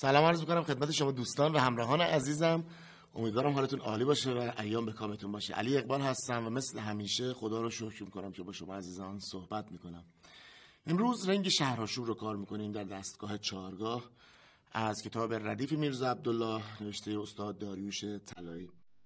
سلام عرض میکنم خدمت شما دوستان و همراهان عزیزم. امیدوارم حالتون عالی باشه و ایام به کامتون باشه. علی اقبال هستم و مثل همیشه خدا رو شکر میکنم که با شما عزیزان صحبت میکنم. امروز رنگ شهرآشوب رو کار میکنیم در دستگاه چهارگاه از کتاب ردیف میرزا عبدالله نوشته استاد داریوش طلایی.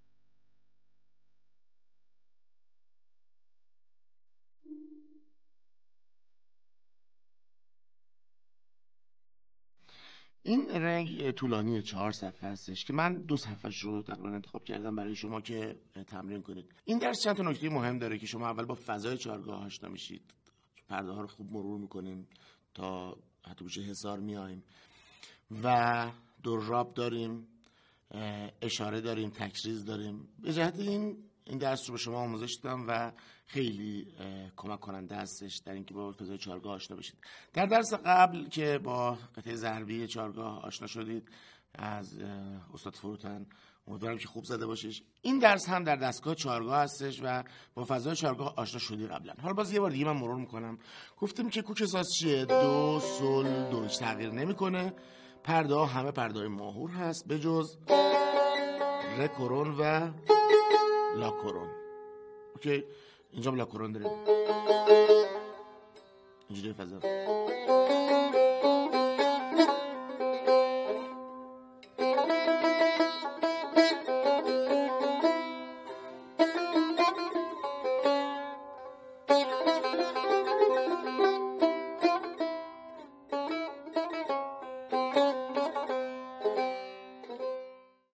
این رنگ طولانی 4 صفحه هستش که من 2 صفحهش رو تقریبا انتخاب کردم برای شما که تمرین کنید. این درس چند تا نکته مهم داره که شما اول با فضای چهارگاه آشنا میشید، پرده ها رو خوب مرور میکنیم تا هتوش حصار میایم و دراب داریم، اشاره داریم، تکریز داریم. به جهت این درس رو به شما آموزش دادم و خیلی کمک کننده هستش در اینکه با فضای چهارگاه آشنا بشید. در درس قبل که با قطعه ضربی چهارگاه آشنا شدید از استاد فروتن، امیدوارم که خوب زده باشید. این درس هم در دستگاه چهارگاه هستش و با فضای چهارگاه آشنا شدی قبلا. حالا باز یه بار دیگه من مرور میکنم. گفتیم که کوک ساز چیه؟ دو، سل، دو، هیچ تغییر نمیکنه. پرده ها همه پرده های ماهور هست به جز ره کرون و لا کرون. اوکی، اینجا لا کرون داریم، اینجوری فضا.